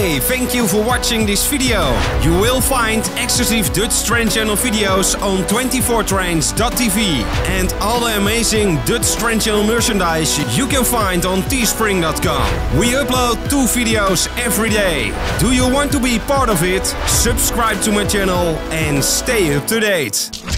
Hey, thank you for watching this video. You will find exclusive Dutch Train Channel videos on 24trains.tv and all the amazing Dutch Train Channel merchandise you can find on teespring.com. We upload 2 videos every day. Do you want to be part of it? Subscribe to my channel and stay up to date.